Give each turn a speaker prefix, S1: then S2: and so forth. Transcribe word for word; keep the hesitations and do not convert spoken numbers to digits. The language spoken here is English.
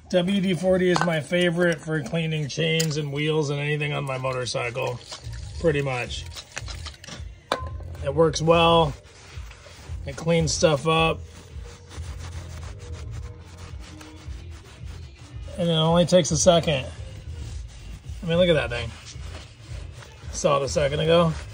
S1: W D forty is my favorite for cleaning chains and wheels and anything on my motorcycle, pretty much. It works well. It cleans stuff up. And it only takes a second. I mean, look at that thing. Saw it a second ago.